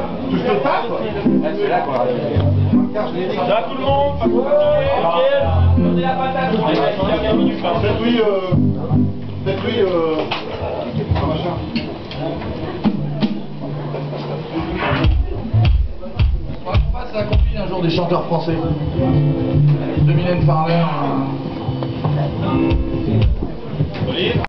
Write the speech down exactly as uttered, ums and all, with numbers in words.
Tu te tapes? C'est là quoi. Là tout le monde, pas compliqué, donnez la patate. Peut-être lui, euh... Peut-être lui, euh... un machin. On passe à la compil un jour des chanteurs français. De Mylène Farmer.